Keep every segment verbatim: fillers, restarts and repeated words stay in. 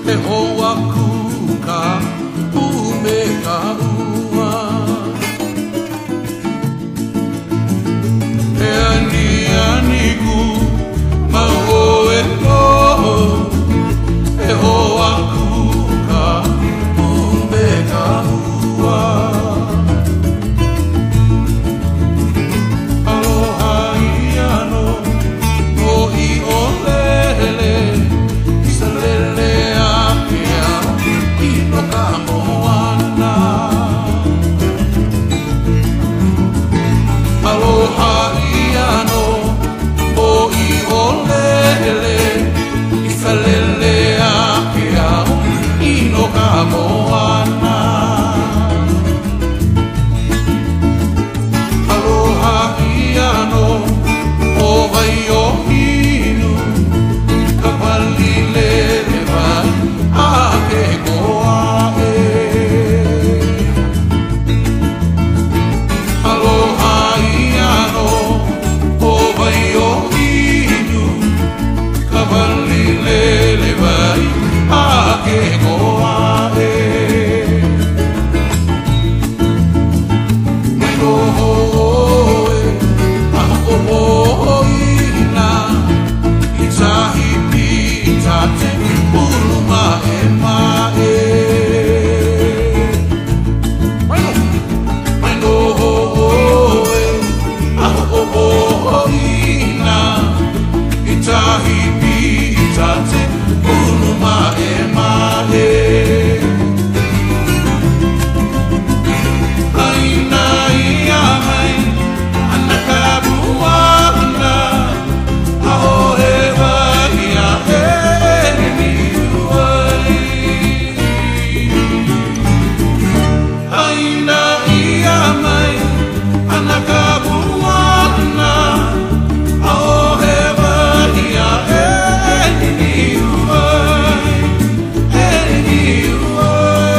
e hoa kuka ume ka ua e ani ani ku mau e ko e hoa kuka ume ka ua aloha iano o i o lele isa lele apea i no ka moana aloha iano o i o lele isa lele apea i no ka moana aloha iano o vai o hinu ka pali lele vai a ke koa e aloha iano o vai o hinu ka pali lele vai a ke koa e mai no hoe a ho ho ina i tahi pi tate ulu ma e ma e mai no hoe a ho ho ina i tahi pi tate ulu ma e ma e aina ia mai ana ka buana a o he vai a e ni uai aina ia mai ana ka buana a o he vai a e ni uai e ni uai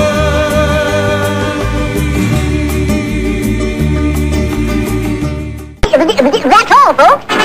That's all, folks.